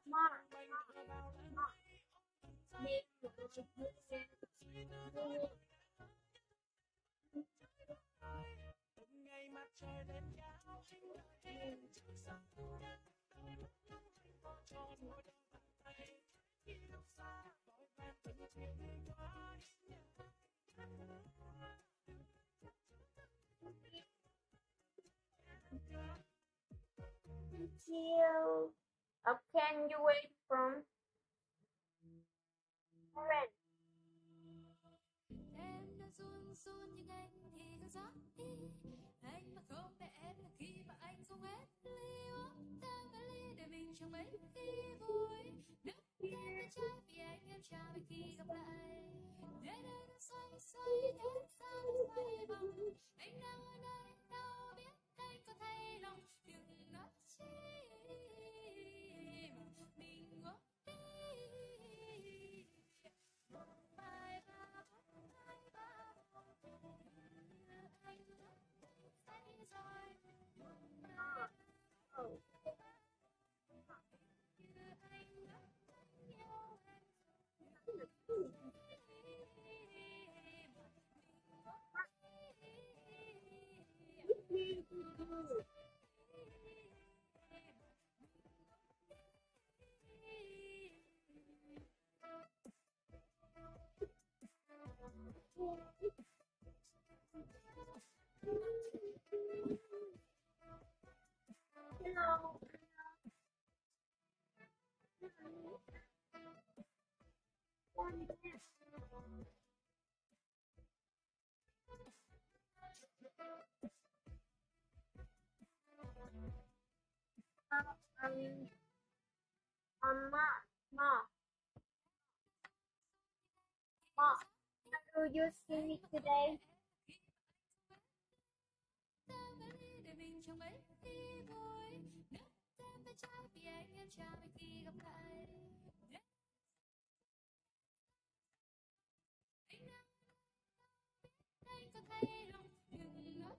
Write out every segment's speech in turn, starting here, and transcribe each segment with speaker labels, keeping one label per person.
Speaker 1: ngày mặt trời lên cao anh trước sân cho đôi bàn tay yêu xa vội vàng từng chuyện quá
Speaker 2: chill. Can you wait from friend?
Speaker 3: Em đã run run nhưng anh thì cứ gió đi. Anh mà không để em là khi mà anh không hết ly uống tan với ly để mình trong mấy khi vui. Nước em đã trái vì anh em chào mình khi gặp lại. Để đây nó xoay xoay thế sao nó xoay vòng. Anh đang ở đây đâu biết anh có thay lòng. Đừng nói chi mà mình ngốc đi. Bye bye.
Speaker 2: Hello. Ma, how do you see me today?
Speaker 3: Để mình trong mấy khi vui. Nước em đã trái vì anh em chào mình khi gặp lại. Anh có thay lòng đừng nói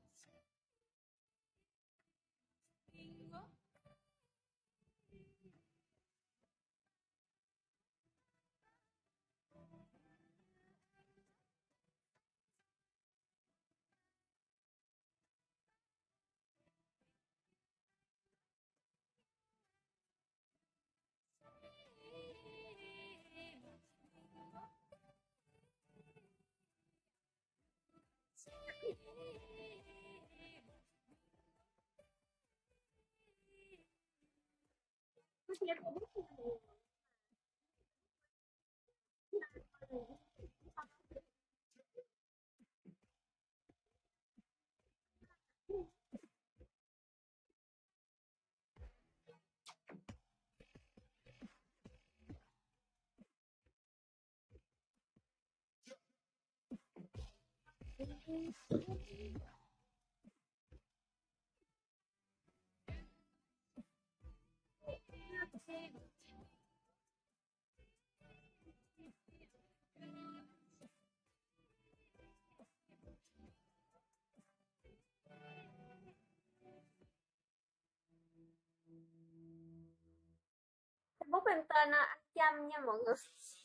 Speaker 3: mình ngốc.
Speaker 2: Facebook em tên là anh Trâm nha mọi người.